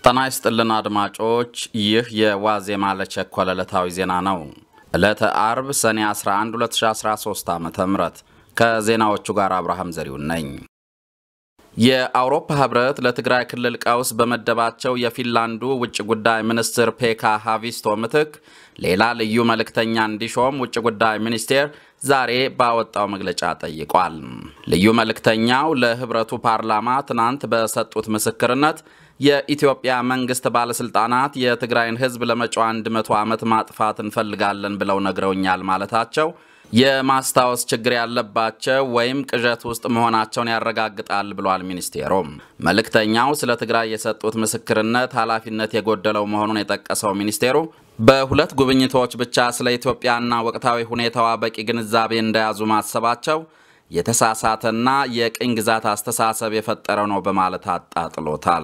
ጤና ይስጥልን አድማጮች ይህ የዋዜማ ለቸኮለ ዕለታዊ ዜና ነው። ዕለተ አርብ ሰኔ 11 2013 ዓ.ም ከዜናዎቹ ጋር አብርሃም ዘሪሁን ነኝ። የአውሮፓ ህብረት ለትግራይ ክልል ቀውስ በመደባቸው የፊንላንዱ ውጭ ጉዳይ ሚኒስትር ፔካ ሃቪስቶ ምትክ ሌላ ልዩ መልእክተኛ እንዲሾም ውጭ ጉዳይ ሚኒስቴር ዛሬ ባወጣው መግለጫ ጠይቋል። ልዩ መልእክተኛው ለህብረቱ ፓርላማ ትናንት በሰጡት ምስክርነት የኢትዮጵያ መንግስት ባለስልጣናት የትግራይን ህዝብ ለመጪው 100 ዓመት ማጥፋት እንፈልጋለን ብለው ነግረውኛል ማለታቸው የማስታወስ ችግር ያለባቸው ወይም ቅዠት ውስጥ መሆናቸውን ያረጋግጣል ብሏል ሚኒስቴሩ። መልእክተኛው ስለ ትግራይ የሰጡት ምስክርነት ኃላፊነት የጎደለው መሆኑን የጠቀሰው ሚኒስቴሩ በሁለት ጉብኝቶች ብቻ ስለ ኢትዮጵያና ወቅታዊ ሁኔታዋ በቂ ግንዛቤ እንደያዙ ማሰባቸው የተሳሳተና የቅኝ ግዛት አስተሳሰብ የፈጠረው ነው በማለት አጣጥሎታል።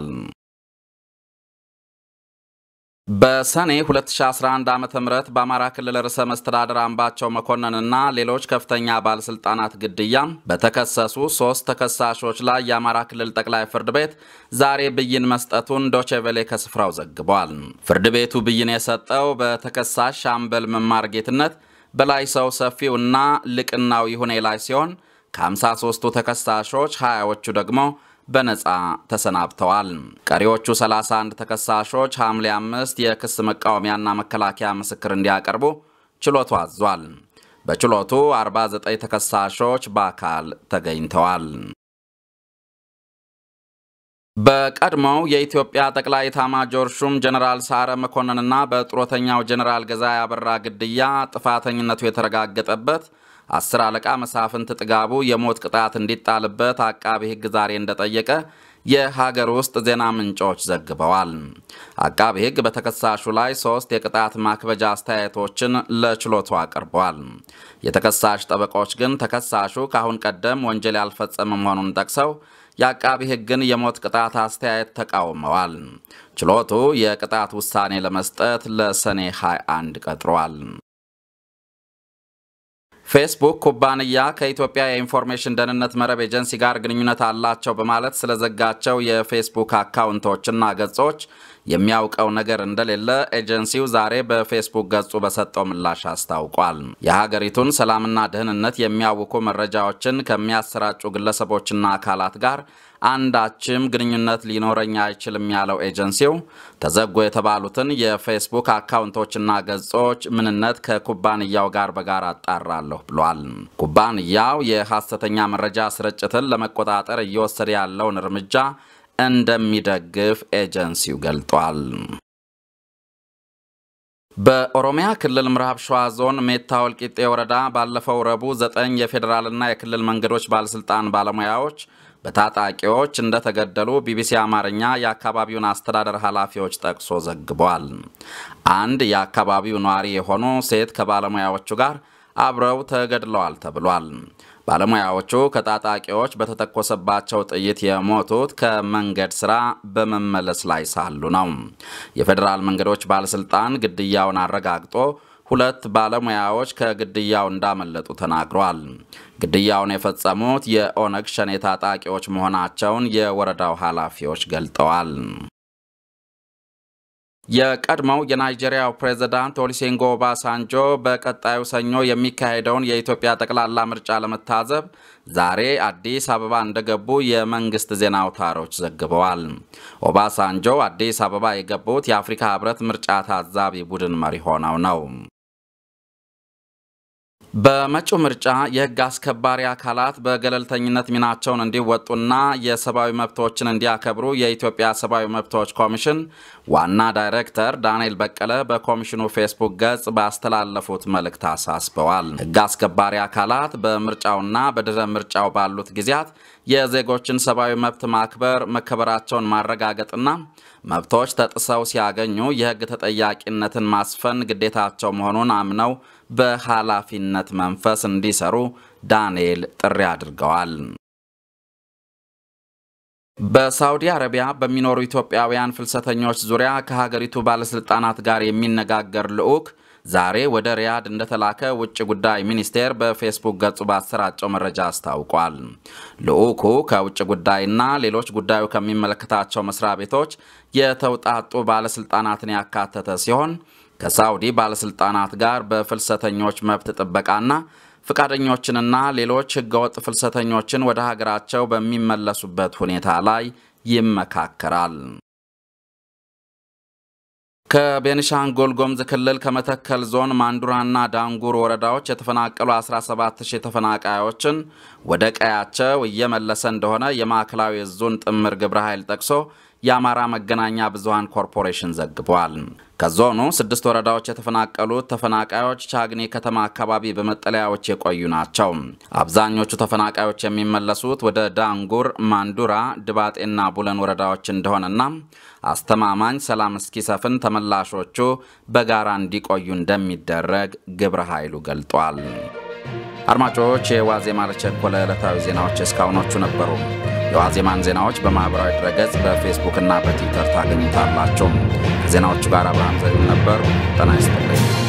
በሰኔ 2011 ዓ.ም በአማራ ክልል ርዕሰ መስተዳድር አምባቸው መኮንንና ሌሎች ከፍተኛ ባለስልጣናት ግድያ በተከሰሱ 3 ተከሳሾች ላይ የአማራ ክልል ጠቅላይ ፍርድ ቤት ዛሬ ብይን መስጠቱን ዶቼ ቬለ ከስፍራው ዘግቧል። ፍርድ ቤቱ ብይን የሰጠው በተከሳሽ ሻምበል መማር ጌትነት በላይ ሰው ሰፊውና ልቅናው ይሁኔ ላይ ሲሆን ከ53ቱ ተከሳሾች 20ዎቹ ደግሞ በነጻ ተሰናብተዋል። ቀሪዎቹ 31 ተከሳሾች ሐምሌ 5 የክስ መቃወሚያና መከላከያ ምስክር እንዲያቀርቡ ችሎቱ አዟል። በችሎቱ 49 ተከሳሾች በአካል ተገኝተዋል። በቀድሞው የኢትዮጵያ ጠቅላይ ኤታማዦር ሹም ጀነራል ሰዓረ መኮንንና በጥሮተኛው ጀነራል ገዛኢ አበራ ግድያ ጥፋተኝነቱ የተረጋገጠበት 10 አለቃ መሳፍንት ጥጋቡ የሞት ቅጣት እንዲጣልበት አቃቤ ሕግ ዛሬ እንደጠየቀ የሀገር ውስጥ ዜና ምንጮች ዘግበዋል። አቃቤ ሕግ በተከሳሹ ላይ 3 የቅጣት ማክበጃ አስተያየቶችን ለችሎቱ አቅርቧል። የተከሳሽ ጠበቆች ግን ተከሳሹ ካሁን ቀደም ወንጀል ያልፈጸመ መሆኑን ጠቅሰው የአቃቤ ሕግን የሞት ቅጣት አስተያየት ተቃውመዋል። ችሎቱ የቅጣት ውሳኔ ለመስጠት ለሰኔ 21 ቀጥሯል። ፌስቡክ ኩባንያ ከኢትዮጵያ የኢንፎርሜሽን ደህንነት መረብ ኤጀንሲ ጋር ግንኙነት አላቸው በማለት ስለዘጋቸው የፌስቡክ አካውንቶችና ገጾች የሚያውቀው ነገር እንደሌለ ኤጀንሲው ዛሬ በፌስቡክ ገጹ በሰጠው ምላሽ አስታውቋል። የሀገሪቱን ሰላምና ደህንነት የሚያውኩ መረጃዎችን ከሚያሰራጩ ግለሰቦችና አካላት ጋር አንዳችም ግንኙነት ሊኖረኝ አይችልም ያለው ኤጀንሲው ተዘጉ የተባሉትን የፌስቡክ አካውንቶችና ገጾች ምንነት ከኩባንያው ጋር በጋራ አጣራለሁ ብሏል። ኩባንያው የሐሰተኛ መረጃ ስርጭትን ለመቆጣጠር እየወሰደ ያለውን እርምጃ እንደሚደግፍ ኤጀንሲው ገልጧል። በኦሮሚያ ክልል ምዕራብ ሸዋ ዞን ሜታ ወልቂጤ ወረዳ ባለፈው ረቡዕ 9 የፌደራልና የክልል መንገዶች ባለስልጣን ባለሙያዎች በታጣቂዎች እንደተገደሉ ቢቢሲ አማርኛ የአካባቢውን አስተዳደር ኃላፊዎች ጠቅሶ ዘግቧል። አንድ የአካባቢው ነዋሪ የሆኑ ሴት ከባለሙያዎቹ ጋር አብረው ተገድለዋል ተብሏል። ባለሙያዎቹ ከታጣቂዎች በተተኮሰባቸው ጥይት የሞቱት ከመንገድ ስራ በመመለስ ላይ ሳሉ ነው። የፌደራል መንገዶች ባለስልጣን ግድያውን አረጋግጦ 2 ባለሙያዎች ከግድያው እንዳመለጡ ተናግሯል። ግድያውን የፈጸሙት የኦነግ ሸኔ ታጣቂዎች መሆናቸውን የወረዳው ኃላፊዎች ገልጠዋል። የቀድሞው የናይጄሪያው ፕሬዝዳንት ኦሉሴጉን ኦባሳንጆ በቀጣዩ ሰኞ የሚካሄደውን የኢትዮጵያ ጠቅላላ ምርጫ ለመታዘብ ዛሬ አዲስ አበባ እንደገቡ የመንግስት ዜና አውታሮች ዘግበዋል። ኦባሳንጆ አዲስ አበባ የገቡት የአፍሪካ ህብረት ምርጫ ታዛቢ ቡድን መሪ ሆነው ነው። በመጪው ምርጫ የህግ አስከባሪ አካላት በገለልተኝነት ሚናቸውን እንዲወጡና የሰብአዊ መብቶችን እንዲያከብሩ የኢትዮጵያ ሰብአዊ መብቶች ኮሚሽን ዋና ዳይሬክተር ዳንኤል በቀለ በኮሚሽኑ ፌስቡክ ገጽ ባስተላለፉት መልእክት አሳስበዋል። ህግ አስከባሪ አካላት በምርጫውና በድህረ ምርጫው ባሉት ጊዜያት የዜጎችን ሰብአዊ መብት ማክበር መከበራቸውን ማረጋገጥና መብቶች ተጥሰው ሲያገኙ የህግ ተጠያቂነትን ማስፈን ግዴታቸው መሆኑን አምነው በኃላፊነት መንፈስ እንዲሰሩ ዳንኤል ጥሪ አድርገዋል። በሳውዲ አረቢያ በሚኖሩ ኢትዮጵያውያን ፍልሰተኞች ዙሪያ ከሀገሪቱ ባለስልጣናት ጋር የሚነጋገር ልዑክ ዛሬ ወደ ሪያድ እንደተላከ ውጭ ጉዳይ ሚኒስቴር በፌስቡክ ገጹ ባሰራጨው መረጃ አስታውቋል። ልኡኩ ከውጭ ጉዳይና ሌሎች ጉዳዩ ከሚመለከታቸው መስሪያ ቤቶች የተውጣጡ ባለስልጣናትን ያካተተ ሲሆን ከሳውዲ ባለስልጣናት ጋር በፍልሰተኞች መብት ጥበቃና ፍቃደኞችንና ሌሎች ህገወጥ ፍልሰተኞችን ወደ ሀገራቸው በሚመለሱበት ሁኔታ ላይ ይመካከራል። ከቤኒሻንጉል ጉሙዝ ክልል ከመተከል ዞን ማንዱራና ዳንጉር ወረዳዎች የተፈናቀሉ 17000 ተፈናቃዮችን ወደ ቀያቸው እየመለሰ እንደሆነ የማዕከላዊ ዞን ጥምር ግብረ ኃይል ጠቅሶ የአማራ መገናኛ ብዙሃን ኮርፖሬሽን ዘግቧል። ከዞኑ 6 ወረዳዎች የተፈናቀሉት ተፈናቃዮች ቻግኒ ከተማ አካባቢ በመጠለያዎች የቆዩ ናቸው። አብዛኞቹ ተፈናቃዮች የሚመለሱት ወደ ዳንጉር፣ ማንዱራ፣ ድባጤና ቡለን ወረዳዎች እንደሆነና አስተማማኝ ሰላም እስኪሰፍን ተመላሾቹ በጋራ እንዲቆዩ እንደሚደረግ ግብረ ኃይሉ ገልጧል። አድማጮች የዋዜማ ለቸኮለ ዕለታዊ ዜናዎች እስካሁኖቹ ነበሩ። የዋዜማን ዜናዎች በማህበራዊ ድረገጽ በፌስቡክ እና በትዊተር ታገኙታላችሁ። ዜናዎቹ ጋር አብርሃም ዘሪሁን ነበር። ጤና ይስጥልኝ።